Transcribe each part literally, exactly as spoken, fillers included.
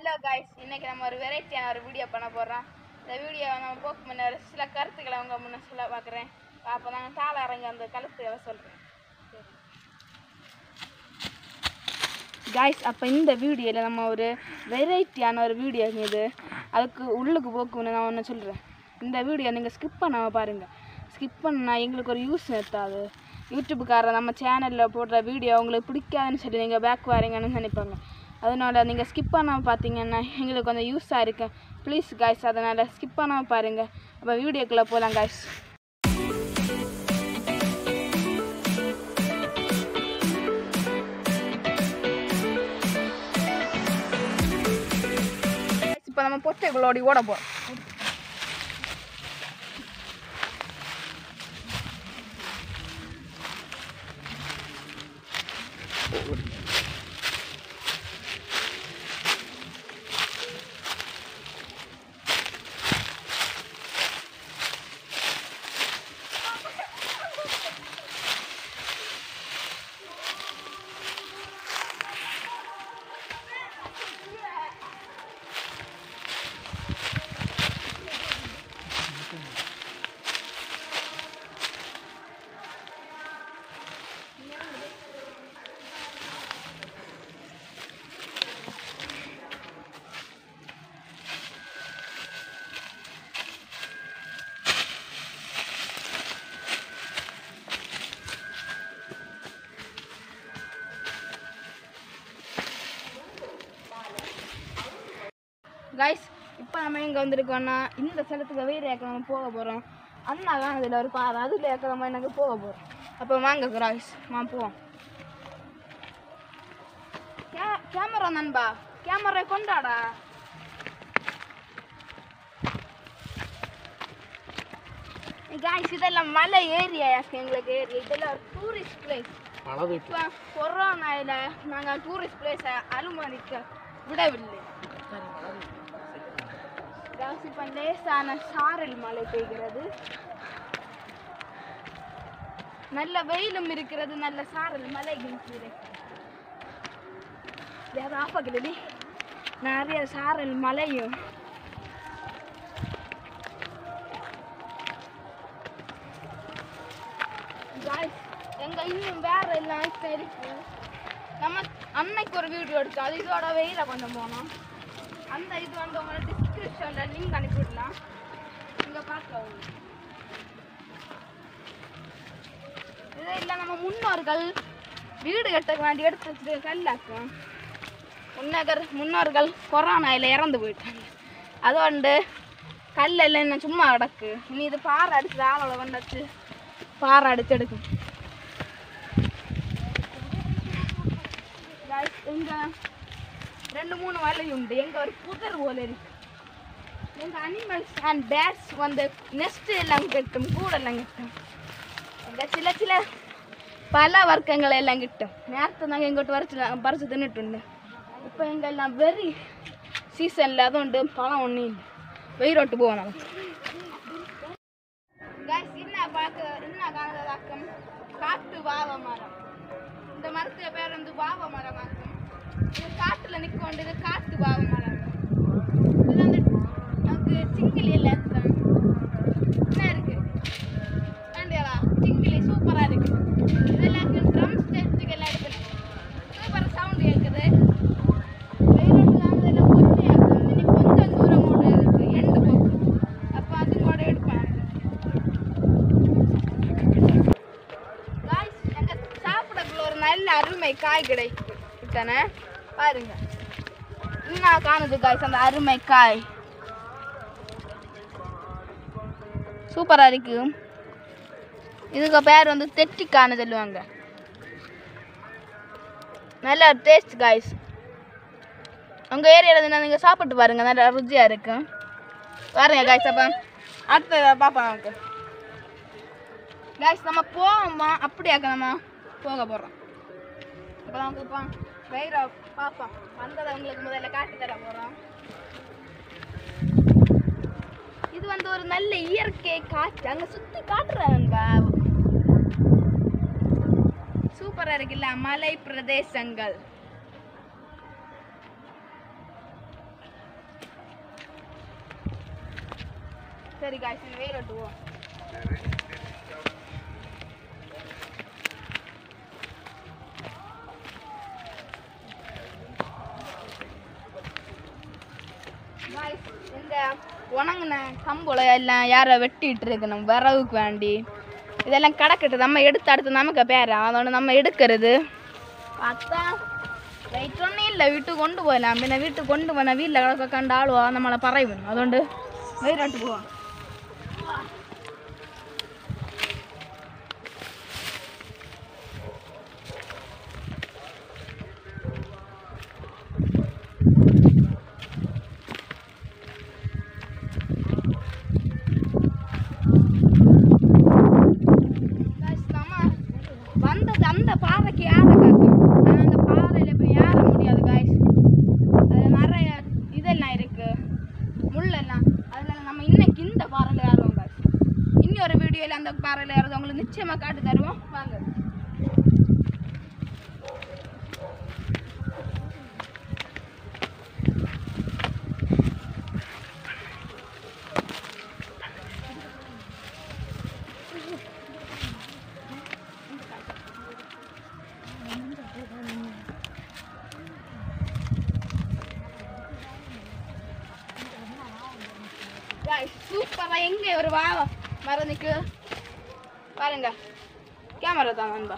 Hello guys, இன்னைக்கு நம்ம ஒரு வெரைட்டியான ஒரு வீடியோ பண்ண போகிறோம். இந்த வீடியோ நம்ம போக்கு முன்ன ஒரு சில கருத்துக்களை அவங்க முன்ன சொல்ல பார்க்குறேன். அப்போ நாங்கள் தாள இறங்கி அந்த கருத்துக்களை சொல்கிறேன். காய்ஸ், அப்போ இந்த வீடியோவில் நம்ம ஒரு வெரைட்டியான ஒரு வீடியோ இது. அதுக்கு உள்ளுக்கு போக்கு முன்ன நான் ஒன்று சொல்கிறேன். இந்த வீடியோ நீங்கள் ஸ்கிப் பண்ணாமல் பாருங்கள். ஸ்கிப் பண்ணால் எங்களுக்கு ஒரு யூஸ் நிறுத்தாது. யூடியூப்புக்காரர் நம்ம சேனலில் போடுற வீடியோ உங்களுக்கு பிடிக்காதுன்னு சொல்லி நீங்கள் பேக் வாரீங்கன்னு நினைப்பாங்க. அதனால் நீங்கள் ஸ்கிப் பண்ணாமல் பார்த்தீங்கன்னா எங்களுக்கு கொஞ்சம் யூஸாக இருக்கு. ப்ளீஸ் காய்ஸ், அதனால் ஸ்கிப் பண்ணாமல் பாருங்கள். அப்போ வீடியோக்குள்ளே போகலாம் காய்ஸ். இப்போ நம்ம பொட்டைகளோடி ஓட போகிறோம். கைஸ், இப்போ நம்ம எங்கே வந்திருக்கோன்னா இந்த ஸ்தலத்துக்கு வேறு ஏக்க நம்ம போக போகிறோம். அண்ணா தான் அதில் ஒரு பாரு, அதில் ஏக்க நம்ம எனக்கு போக போகிறோம். அப்போ வாங்க கைஸ், மா போவோம். கே கேமரா நண்பா, கேமரா கொண்டாடா. கைஸ், இதெல்லாம் மலை ஏரியா எங்களுக்கு ஏரியா. இதெல்லாம் ஒரு டூரிஸ்ட் பிளேஸ். இப்போ கொரோனாவில் நாங்கள் டூரிஸ்ட் பிளேஸை அனுமதிக்க விடவில்லை. இப்போ லேசான சாரல் மழை பெய்கிறது. நல்ல வெயிலும் இருக்கிறது, நல்ல சாரல் மழை ஆப்பகிறது. நிறைய சாரல் மழையும் எங்க இன்னும் வேற எல்லாம் இருக்கு. நம்ம அன்னைக்கு ஒரு வீடியோ எடுத்தோம், அது இதோட வெயில கொஞ்சம் போனோம். அந்த இது வந்து உங்களை டிஸ்கிரிப்ஷனில் லிங்க் அனுப்பிவிடலாம், இங்கே பார்க்கலாம். இதே இல்லை நம்ம முன்னோர்கள் வீடு கட்ட வேண்டி எடுத்து வச்சுட்டு கல்லாக்கும். முன்னகர் முன்னோர்கள் கொரோனாவில் இறந்து போயிட்டாங்க. அது வந்து கல்லெல்லாம் என்ன சும்மா கிடக்கு. இனி இது பாறை அடிச்சு ஆளோட வந்தாச்சு, பாறை அடிச்சு எடுக்கும். எங்க ரெண்டு மூணு வலை உண்டு. எங்க ஒரு புதர் போல இருக்கு. எங்க அனிமல்ஸ் அண்ட் பேர்ட்ஸ் வந்து நெஸ்ட் எல்லாம் கிட்டும், கூடெல்லாம் கிட்டும். எங்க சில சில பல வர்க்கங்கள் எல்லாம் கிட்டும். நேரத்தை நாங்கள் எங்கிட்ட வரைச்சி பறிச்சு தின்னுட்டு. இப்போ எங்கெல்லாம் வெறி சீசனில் அது உண்டு, பழம் ஒன்றும் இல்லை. வெயிரோட்டு போவோம் நம்ம. என்ன பார்க்க என்ன காணதாக்கம் காட்டு வாவ மரம். இந்த மரத்து பேர் வந்து வாவ மரம் ஆக்கும். இது காட்டுல நிற்க வேண்டியது காட்டு வாவ மரம். இது வந்து நமக்கு சிங்கிலி எல்லாம் என்ன இருக்கு கண்டியா, சிங்கிலி சூப்பரா இருக்கு. இதெல்லாம் ட்ரம் ஸ்டேஜுக்கு எல்லாம் எடுக்கணும். சூப்பர் சவுண்ட் கேட்குது. வெயிலோட்டு எல்லாம் கொஞ்சம் இன்னைக்கு கொஞ்சம் தூரம் கூட இருக்கு, எண்டு போக்கு. அப்போ அது கூட எடுப்பாங்க. காய்ஸ், எங்க சாப்பிடக்குள்ள ஒரு நல்ல அருமை காய் கிடைத்தானே பாருங்க. என்ன காணுது காய்ஸ் அந்த அருமை காய், சூப்பரா இருக்கு. இதுக்கு பேர் வந்து தெட்டிக்கான்னு சொல்லுவாங்க. நல்ல டேஸ்ட் காய்ஸ். உங்க ஏரியாவில் நீங்க சாப்பிட்டு பாருங்க, நல்ல ருச்சியா இருக்கு. பாருங்க காய்ஸ். அப்ப அடுத்த பாப்பா நமக்கு காய்ஸ் நம்ம போவோமா, அப்படியாக்க நம்ம போக போறோம். இப்போ நமக்கு இப்போ வெயிரா பார்ப்போம். வந்ததை உங்களுக்கு முதல்ல காட்டி தர போகிறோம். இது வந்து ஒரு நல்ல இயற்கை காற்று. அங்கே சுற்றி காட்டுறாங்க. சூப்பராக இருக்குல்ல மலை பிரதேசங்கள். சரி காய்ஸ் இந்த வெயில் விட்டுவோம். இந்த உணங்குன கம்புல எல்லாம் யாரை வெட்டிட்டு இருக்கு நம்ம விறகுக்கு வேண்டி இதெல்லாம் கிடக்கட்டு நம்ம எடுத்து அடுத்து நமக்கு பேர அதோட நம்ம எடுக்கிறது பார்த்தா ரைட் ஒன்றும் இல்லை வீட்டுக்கு கொண்டு போகலாம் பின்ன வீட்டுக்கு கொண்டு போனா வீட்டில் கிடக்க கண்டு ஆளுவா நம்மளை பறையும் அதோண்டு வெயிலாட்டு போவோம். வந்தது அந்த பாறைக்கு ஏற காக்கும் ஆனால் அந்த பாறையில் இப்போ ஏற முடியாது காய்ஸ். அதில் நிறைய இதெல்லாம் இருக்கு முள்ளெல்லாம் அதில் நம்ம இன்னைக்கு இந்த பாறையில் ஏறுவோம் காய்ஸ். இன்னொரு வீடியோவில் அந்த பாறையில் ஏறுறது உங்களுக்கு நிச்சயமாக காட்டு தருவோம் வாங்க. சூப்பரா எங்க ஒரு வா மரம் நிக்கு பாருங்க கேமரா தான் நண்பா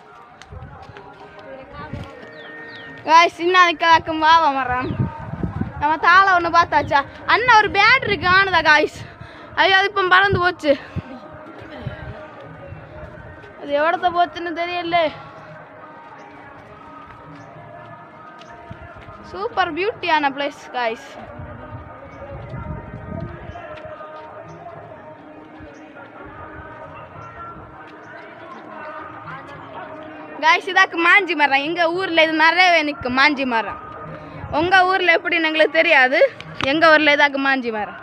காய்ஸ் சின்ன நிற்காக்கும் வாவா மரம் நம்ம தாளை ஒன்று பார்த்தாச்சா அண்ணா ஒரு பேட் இருக்கு ஆனதா காய்ஸ் ஐயோ அது இப்போ பறந்து போச்சு அது எவ்வளோத்த போச்சுன்னு தெரியல. சூப்பர் பியூட்டியான பிளேஸ் காய்ஸ். காய்ஸ் இதாக்கு மாஞ்சி மரம் எங்கள் ஊரில் இது நிறையவே நிற்கும் மாஞ்சி மரம். உங்கள் ஊரில் எப்படின்னு எங்களுக்கு தெரியாது. எங்கள் ஊரில் இதாக்கு மாஞ்சி மரம்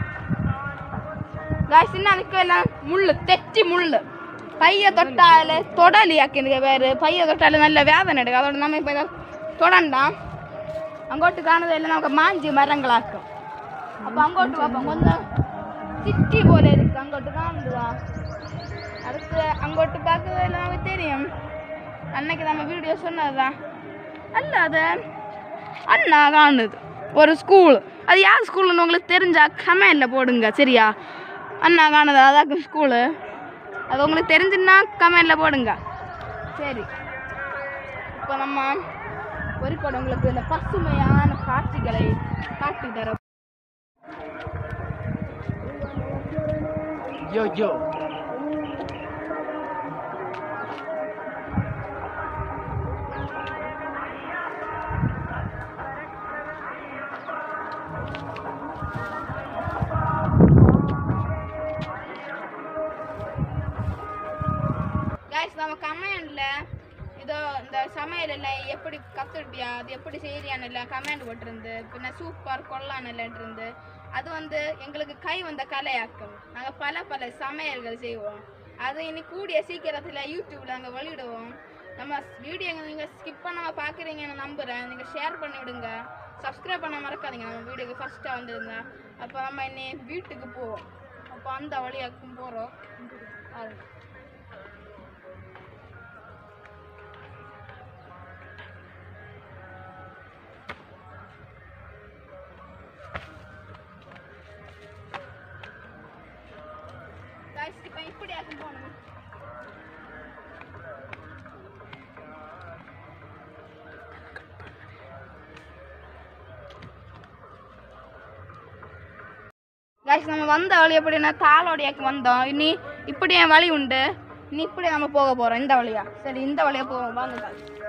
காய்ஸ் இன்னும் நிற்கலாம் முள் தெச்சி முள் பைய தொட்டால தொடலியாக்கு வேறு பைய தொட்டால நல்ல வேதனை எடுக்கும். அதோட நம்ம இப்போ தொடண்டாம் அங்கோட்டு காணது இல்லை நமக்கு மாஞ்சி மரங்களாக்கும். அப்போ அங்கோட்டு பார்ப்போம் கொஞ்சம் சிட்டி போல இருக்கு அங்கோட்டு காணுதுவா அடுத்து அங்கோட்டு பார்க்கறது இல்லை நமக்கு தெரியும். அன்னைக்கு நம்ம வீடியோ சொன்னதுதான் அல்ல அது அண்ணா காணுது ஒரு ஸ்கூல் அது யார் ஸ்கூலுன்னு உங்களுக்கு தெரிஞ்சா கமெண்டில் போடுங்க சரியா. அண்ணா காணுது அதாக்கு ஸ்கூலு அது உங்களுக்கு தெரிஞ்சுன்னா கமெண்டில் போடுங்க சரி. இப்போ நம்ம ஒரு கூட உங்களுக்கு இந்த பசுமையான காட்சிகளை காட்டி தர யோ யோ நம்ம கமெண்டில் இதோ இந்த சமையல் எப்படி கற்றுட்டியா அது எப்படி செய்யறியான்னு இல்லை கமெண்ட் போட்டிருந்து பின்ன சூப்பர் கொள்ளான்னு இருந்து அது வந்து எங்களுக்கு கை வந்த கலையாக்கும். நாங்கள் பல பல சமையல்கள் செய்வோம். அது இனி கூடிய சீக்கிரத்தில் யூடியூப்பில் நாங்கள் வெளியிடுவோம். நம்ம வீடியோ நீங்கள் ஸ்கிப் பண்ணாமல் பார்க்குறீங்கன்னு நம்புகிறேன். நீங்கள் ஷேர் பண்ணி விடுங்க சப்ஸ்கிரைப் பண்ண மறக்காதீங்க. நம்ம வீடியோக்கு ஃபஸ்ட்டாக வந்துடுங்க. அப்போ நம்ம இன்னி வீட்டுக்கு போவோம். அப்போ அந்த வழியாக்கும் போகிறோம். இப்போ இப்படி ஆக்கும் போகணும். காய்ஸ் நம்ம வந்த வழி எப்படின்னா தாளோடையாக்கு வந்தோம். இனி இப்படி என் வழி உண்டு. இனி இப்படி நம்ம போக போகிறோம் இந்த வழியா. சரி இந்த வழியா போவோம் வாங்க.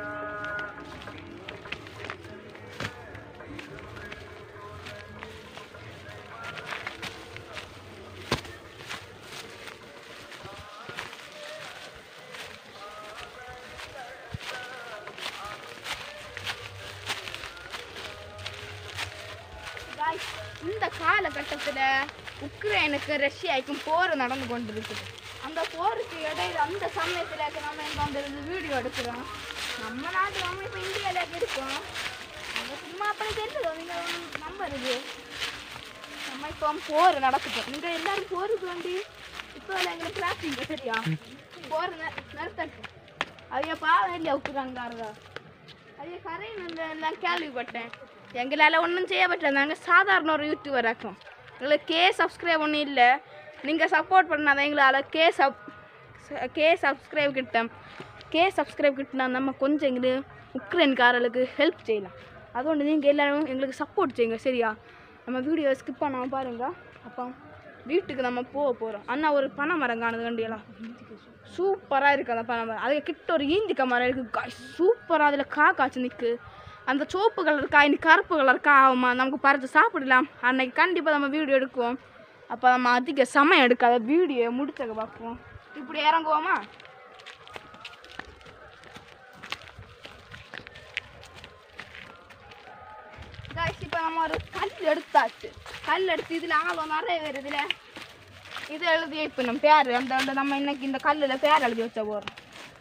இந்த காலகட்டத்தில் உக்ரைனுக்கு ரஷ்யாவுக்கும் போர் நடந்து கொண்டு இருக்குது. அந்த போருக்கு இடையில அந்த சமயத்தில் நம்ம எங்கே வந்து வீடியோ எடுக்கிறோம். நம்ம நாட்டு நம்ம இப்போ இந்தியாவில் இருக்கோம். நம்ம சும்மா அப்படி தெரிஞ்சதோ நீங்கள் நம்பருது. நம்ம இப்போ போர் நடக்குது. நீங்க எல்லாரும் போருக்கு வேண்டி இப்போ எங்களுக்கு கிளாஸிங்க சரியா போர் நிறுத்தட்டும். அவைய பாவம் இல்லையா விட்டுறாங்க. அவைய கரைன்னு எல்லாம் கேள்விப்பட்டேன். எங்களால் ஒன்றும் செய்யப்பட்டது. நாங்கள் சாதாரண ஒரு யூடியூபர் ஆக்கும். எங்களுக்கு கே சப்ஸ்கிரைப் ஒன்றும் இல்லை. நீங்கள் சப்போர்ட் பண்ணாதான் எங்களால் கே சப் கே சப்ஸ்கிரைப் கிட்ட கே சப்ஸ்கிரைப் கிட்டனா நம்ம கொஞ்சம் எங்களுக்கு உக்ரைன்காரர்களுக்கு ஹெல்ப் செய்யலாம். அதுകൊണ്ട് நீங்கள் எல்லோரும் எங்களுக்கு சப்போர்ட் செய்யுங்க சரியா. நம்ம வீடியோ ஸ்கிப் பண்ணாமல் பாருங்கள். அப்போ வீட்டுக்கு நம்ம போக போகிறோம். அண்ணா ஒரு பனை மரம் காணுது கண்டியெல்லாம் சூப்பராக இருக்குது. அந்த பனை மரம் அதுக்கு கிட்ட ஒரு ஈந்திக்க மரம் இருக்குது காய் சூப்பராக. அதில் கா காய்ச்சி நிற்கு. அந்த சோப்பு கலர் காய் இன்னைக்கு கருப்பு கலர் கா ஆகுமா நமக்கு பறித்து சாப்பிடலாம். அன்னைக்கு கண்டிப்பாக நம்ம வீடியோ எடுக்குவோம். அப்போ நம்ம அதிக சமயம் எடுக்காத வீடியோ முடிச்சக்க பார்ப்போம். இப்படி இறங்குவோமா? இப்போ நம்ம ஒரு கல் எடுத்தாச்சு. கல் எடுத்து இதில் ஆழம் நிறைய பேர் இதில் இது எழுதி இப்போ நம்ம பேர் அந்த நம்ம இன்னைக்கு இந்த கல்லில் பேர் எழுதி வச்ச போகிறோம்.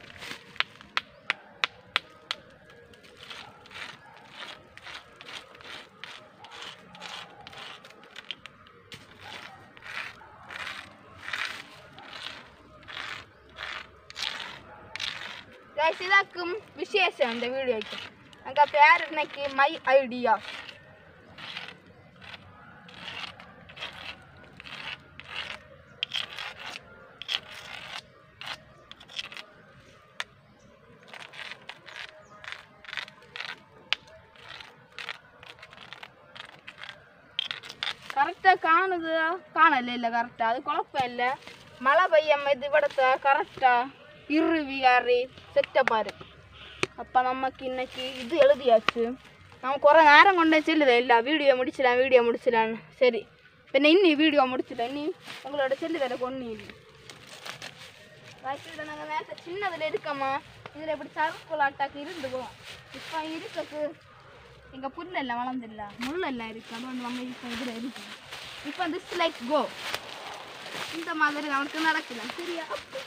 இதாக்கும் விசேஷம் இந்த வீடியோக்கு. எங்கள் பேர் இன்னைக்கு மை ஐடியா. கரெக்டாக காணுது காணல இல்லை கரெக்டாக அது குழப்பம் இல்லை. மழை பெய்யம் இது விடத்த கரெக்டாக இருவி அரி செட்டப்பாரு. அப்போ நமக்கு இன்னைக்கு இது எழுதியாச்சு. நம்ம குறை நேரம் கொண்டே செல்லுது இல்லை வீடியோ முடிச்சிடலாம் வீடியோ முடிச்சிடலான்னு. சரி பின்ன இன்னி வீடியோ முடிச்சிடலாம். இன்னி உங்களோட செல்லு வேலை கொண்டு இல்லை வயசில் நாங்கள் நேரத்தை சின்னதில் இருக்கம்மா. இதில் எப்படி சருக்குலாட்டாக்கு இருந்து போவோம். இப்போ இருக்கக்கு எங்கள் புல்லெல்லாம் வளர்ந்துடல முள்ளெல்லாம் இருக்குது. அது வந்து நம்ம இப்போ இதில் இருக்கு. இப்போ திஸ் லைக் கோ இந்த மாதிரி நமக்கு நடக்கலாம் சரியா.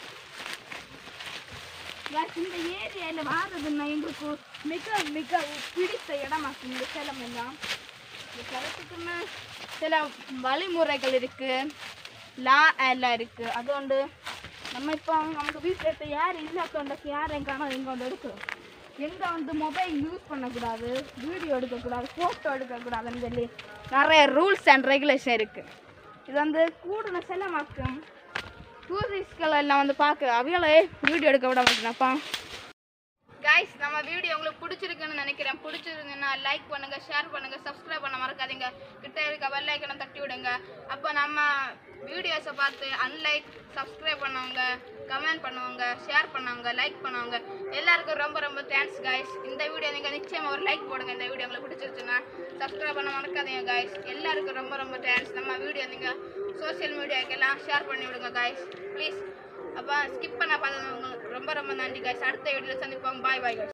இந்த ஏரியாவில் வாரதுன்னா எங்களுக்கு மிக மிக பிடித்த இடமாக்கு இந்த சேலம் எல்லாம். இந்த சேலத்துக்குன்னு சில வழிமுறைகள் இருக்குது லா எல்லாம் இருக்குது. அதுകൊണ്ട് நம்ம இப்போ நமக்கு வீட்டில் யார் இல்லாக்கொண்டக்கு யார் எங்கானோ எங்கே வந்து எடுக்கிறோம். எங்கே வந்து மொபைல் யூஸ் பண்ணக்கூடாது வீடியோ எடுக்கக்கூடாது ஃபோட்டோ எடுக்கக்கூடாதுன்னு சொல்லி நிறைய ரூல்ஸ் அண்ட் ரெகுலேஷன் இருக்குது. இது வந்து கூடுன செலமாக்கும். டூரிஸ்ட்கள் எல்லாம் வந்து பார்க்க அவைகளே வீடியோ எடுக்க விட மாட்டேனப்பா. கைஸ் நம்ம வீடியோ உங்களுக்கு பிடிச்சிருக்குன்னு நினைக்கிறேன். பிடிச்சிருந்தீங்கன்னா லைக் பண்ணுங்கள் ஷேர் பண்ணுங்கள் சப்ஸ்கிரைப் பண்ண மறக்காதீங்க. கிட்ட இருக்க பெல் ஐக்கனை தட்டி விடுங்க. அப்போ நம்ம வீடியோஸை பார்த்து அன்லைக் சப்ஸ்கிரைப் பண்ணவங்க கமெண்ட் பண்ணுவாங்க ஷேர் பண்ணுவாங்க லைக் பண்ணுவாங்க எல்லாருக்கும் ரொம்ப ரொம்ப தேங்க்ஸ் கைஸ். இந்த வீடியோ நீங்கள் நிச்சயமாக ஒரு லைக் போடுங்க. இந்த வீடியோ உங்களுக்கு பிடிச்சிருச்சுன்னா சப்ஸ்கிரைப் பண்ண மறக்காதீங்க கைஸ். எல்லாருக்கும் ரொம்ப ரொம்ப தேங்க்ஸ். நம்ம வீடியோ நீங்கள் சோசியல் மீடியாக்கெல்லாம் ஷேர் பண்ணி விடுங்க கைஸ் ப்ளீஸ். அப்போ ஸ்கிப் பண்ண பார்த்தது உங்களுக்கு ரொம்ப ரொம்ப நன்றி கைஸ். அடுத்த வீடியோவில் சந்திப்போம். Bye bye guys.